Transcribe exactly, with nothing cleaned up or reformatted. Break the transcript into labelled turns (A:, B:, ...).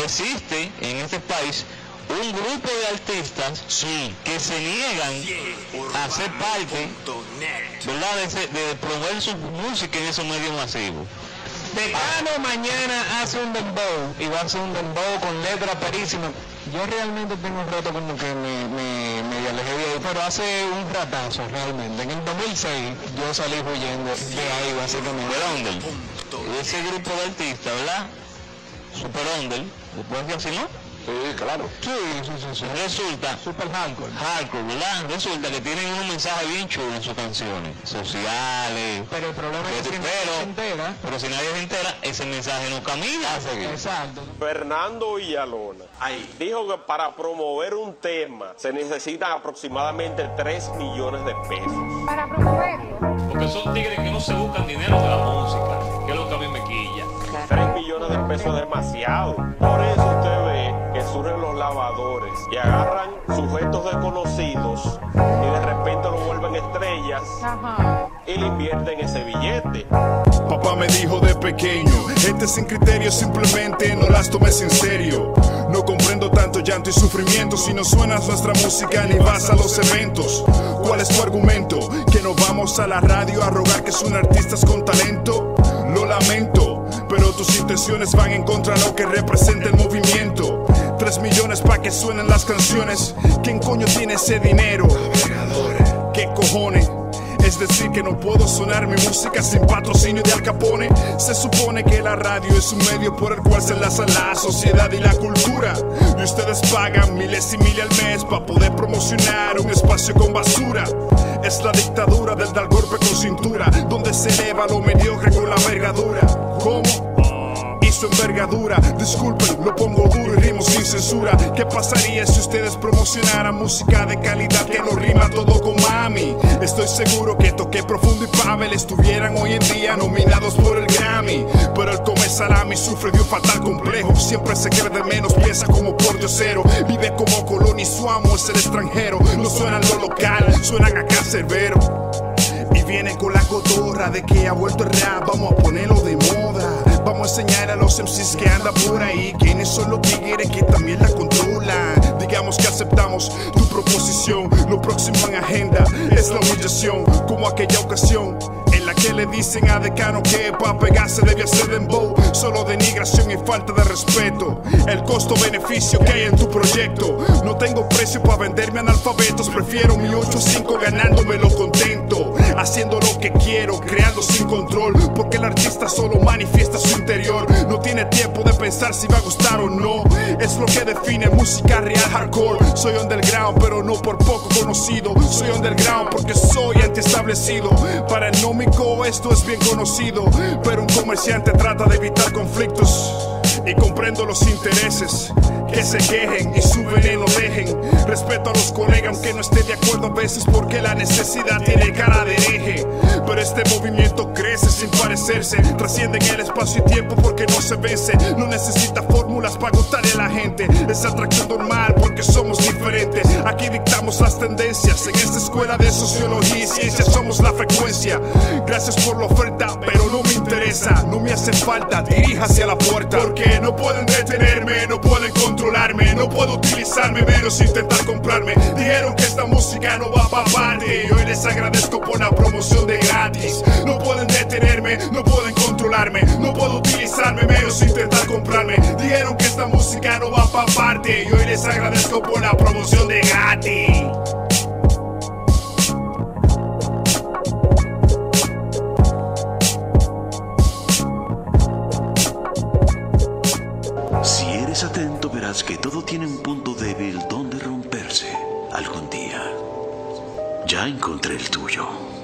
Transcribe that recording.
A: existe en este país un grupo de artistas sí, que se niegan a ser parte, ¿verdad?, de, ese, de promover su música en esos medios masivos.
B: Decano mañana hace un dembow y va a hacer un dembow con letras perísimas. Yo realmente tengo un rato como que me, me, me alejé de ahí, pero hace un ratazo realmente. En el dos mil seis yo salí huyendo de ahí básicamente.
A: Super Under. Ese grupo de artistas, ¿verdad? Super Under, ¿lo puedes decir así, no?
C: Sí, claro.
B: Sí, sí, sí, sí.
A: Resulta,
B: super hardcore.
A: Hardcore, ¿verdad? Resulta que tienen unos mensajes bien chulos en sus canciones, sociales.
B: Pero el problema es que si
A: pero,
B: nadie se entera.
A: Pero si nadie se entera, ese mensaje no camina a seguir.
B: Exacto.
D: Fernando Villalona Ahí. dijo que para promover un tema se necesitan aproximadamente tres millones de pesos.
E: Para promoverlo.
F: Porque son tigres que no se buscan dinero de la música, que es lo que a mí me quilla.
D: tres millones de pesos es demasiado. Por eso usted ve que surgen los lavadores y agarran sujetos desconocidos y de repente lo vuelven estrellas. Ajá. Y le invierten ese billete.
G: Papá me dijo de pequeño, gente sin criterio simplemente no las tomes en serio. No comprendo tanto llanto y sufrimiento si no suenas nuestra música ni vas a los eventos. ¿Cuál es tu argumento? ¿Que no vamos a la radio a rogar que son artistas con talento? Lo lamento, pero tus intenciones van en contra de lo que representa el movimiento. Tres millones pa' que suenen las canciones. ¿Quién coño tiene ese dinero? ¿Qué cojones? Es decir que no puedo sonar mi música sin patrocinio de Al Capone. Se supone que la radio es un medio por el cual se enlaza la sociedad y la cultura. Y ustedes pagan miles y miles al mes para poder promocionar un espacio con basura. Es la dictadura del dar golpe con cintura, donde se eleva lo mediocre con la envergadura. ¿Cómo? Hizo envergadura, disculpen, lo pongo duro y rimo sin censura. ¿Qué pasaría si ustedes promocionaran música de calidad que no rima todo con mami? Estoy seguro que Toque Profundo y Pavel estuvieran hoy en día nominados por el Grammy. Pero el come salami sufre de un fatal complejo. Siempre se cree de menos, piensa como por diosero. Vive como colón y su amo es el extranjero. No suenan lo local, suenan a cancerbero. Y vienen con la cotorra de que ha vuelto el rap, vamos a ponerlo de moda. Vamos a enseñar a los M Cs que andan por ahí quiénes son los tigres que también la controlan. Digamos que aceptamos tu proposición. Lo próximo en agenda es la humillación, como aquella ocasión en la que le dicen a Decano que pa' pegarse debe hacer dembow. Solo denigración y falta de respeto. El costo-beneficio que hay en tu proyecto. No tengo precio para venderme analfabetos. Prefiero mi ocho a cinco ganándomelo contento, haciendo lo que quiero, creando sin control. Porque el artista solo manifiesta su interior. No tiene tiempo de pensar si va a gustar o no. Es lo que define música real hardcore. Soy underground pero no por poco conocido. Soy underground porque soy antiestablecido. Para el nómico esto es bien conocido, pero un comerciante trata de evitar conflictos. Y comprendo los intereses, que se quejen y su veneno dejen. Respeto a los colegas aunque no esté de acuerdo a veces, porque la necesidad tiene cara de hereje. Pero este movimiento crece sin parecerse, trasciende en el espacio y tiempo porque no se vence. No necesita fórmulas para gustarle a la gente, es atracción normal porque somos diferentes. Aquí dictamos las tendencias, en esta escuela de sociología y ciencia somos la frecuencia. Gracias por la oferta, pero no me interesa, no me hace falta, dirija hacia la puerta. Porque no pueden detenerme, no pueden controlarme, no puedo utilizarme, menos intentar comprarme. Dijeron que esta música no va pa' parte y hoy les agradezco por la promoción de gratis. No pueden detenerme, no pueden controlarme, no puedo utilizarme, menos intentar comprarme. Dijeron que esta música no va pa' parte y hoy les agradezco por la promoción de gratis.
H: Si eres atento verás que todo tiene un punto débil donde romperse algún día. Ya encontré el tuyo.